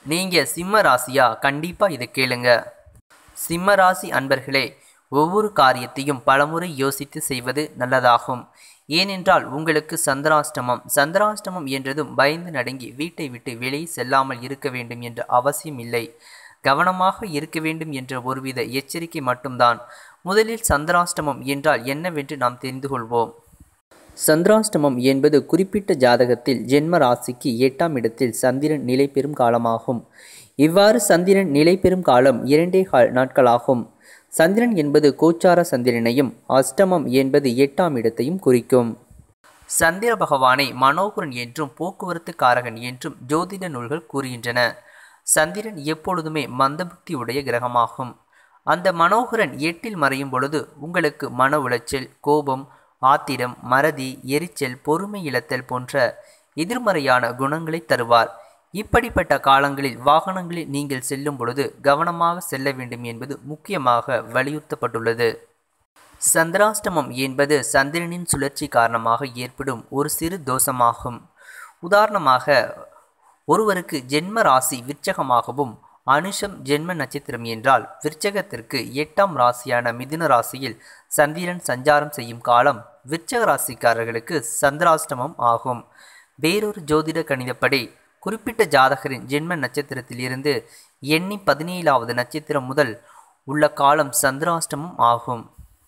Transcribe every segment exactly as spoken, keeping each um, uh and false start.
நீங்கள் சிம்ம ராசியா? கண்டிப்பாக இதை கேளுங்க. சிம்ம ராசி அன்பர்களே, ஒவ்வொரு காரியத்தையும் பலமுறை யோசித்து செய்வது நல்லதாகும். ஏனென்றால் உங்களுக்கு சந்திராஷ்டமம். சந்திராஷ்டமம் என்றதும் பயந்து நடுங்கி வீட்டை விட்டு வெளியே செல்லாமல் இருக்க வேண்டும் என்ற அவசியம் இல்லை. கவனமாக இருக்க வேண்டும் என்ற ஒருவித எச்சரிக்கை மட்டும்தான். முதலில் சந்திராஷ்டமம் என்றால் என்னவென்று நாம் தெரிந்து கொள்வோம். சந்திராஷ்டமம் என்பது குறிப்பிட்ட ஜாதகத்தில் ஜென்ம ராசிக்கு எட்டாம் இடத்தில் சந்திரன் நிலை பெறும் காலமாகும். இவ்வாறு சந்திரன் நிலை பெறும் காலம் இரண்டே கால் நாட்களாகும். சந்திரன் என்பது கோச்சார சந்திரனையும் அஷ்டமம் என்பது எட்டாம் இடத்தையும் குறிக்கும். சந்திர பகவானை மனோகரன் என்றும் போக்குவரத்து காரகன் என்றும் ஜோதிட நூல்கள் கூறுகின்றன. சந்திரன் எப்பொழுதுமே மந்தபுக்தி உடைய கிரகமாகும். அந்த மனோகரன் எட்டில் மறையும் பொழுது உங்களுக்கு மன உளைச்சல், கோபம், ஆத்திரம், மறதி, எரிச்சல், பொறுமை இழத்தல் போன்ற எதிர்மறையான குணங்களை தருவார். இப்படிப்பட்ட காலங்களில் வாகனங்களில் நீங்கள் செல்லும் பொழுது கவனமாக செல்ல வேண்டும் என்பது முக்கியமாக வலியுறுத்தப்பட்டுள்ளது. சந்திராஷ்டமம் என்பது சந்திரனின் சுழற்சி காரணமாக ஏற்படும் ஒரு சிறு தோஷமாகும். உதாரணமாக, ஒருவருக்கு ஜென்ம ராசி விருச்சகமாகவும் அனுஷம் ஜென்ம நட்சத்திரம் என்றால் விருச்சகத்திற்கு எட்டாம் ராசியான மிதுன ராசியில் சந்திரன் சஞ்சாரம் செய்யும் காலம் விருச்சக ராசிக்காரர்களுக்கு சந்திராஷ்டமம் ஆகும். வேறொரு ஜோதிட கணிதப்படி குறிப்பிட்ட ஜாதகரின் ஜென்ம நட்சத்திரத்தில் இருந்து எண்ணி பதினேழாவது நட்சத்திரம் முதல் உள்ள காலம் சந்திராஷ்டமம் ஆகும்.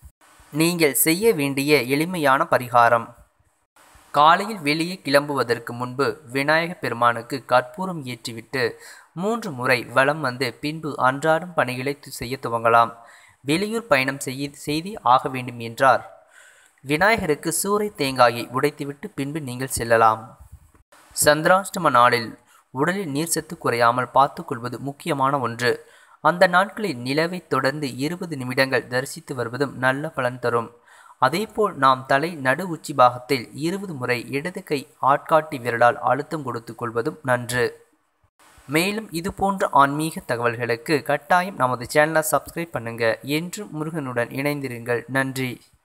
நீங்கள் செய்ய வேண்டிய எளிமையான பரிகாரம்: காலையில் வெளியே கிளம்புவதற்கு முன்பு விநாயக பெருமானுக்கு கற்பூரம் ஏற்றிவிட்டு மூன்று முறை வலம் வந்து பின்பு அன்றாடம் பணிகளை செய்ய துவங்கலாம். வெளியூர் பயணம் செய்ய செய்தி ஆக வேண்டும் என்றார் விநாயகருக்கு சூறை தேங்காயை உடைத்துவிட்டு பின்பு நீங்கள் செல்லலாம். சந்திராஷ்டம நாளில் உடலில் நீர் சத்து குறையாமல் பார்த்து கொள்வது முக்கியமான ஒன்று. அந்த நாட்களில் நிலவை தொடர்ந்து இருபது நிமிடங்கள் தரிசித்து வருவதும் நல்ல பலன் தரும். அதேபோல் நாம் தலை நடு உச்சி பாகத்தில் இருபது முறை இடது கை ஆட்காட்டி விரலால் அழுத்தம் கொடுத்து கொள்வதும் நன்று. மேலும் இது போன்ற ஆன்மீக தகவல்களுக்கு கட்டாயம் நமது சேனலை சப்ஸ்கிரைப் பண்ணுங்க. என்றும் முருகனுடன் இணைந்திருங்கள். நன்றி.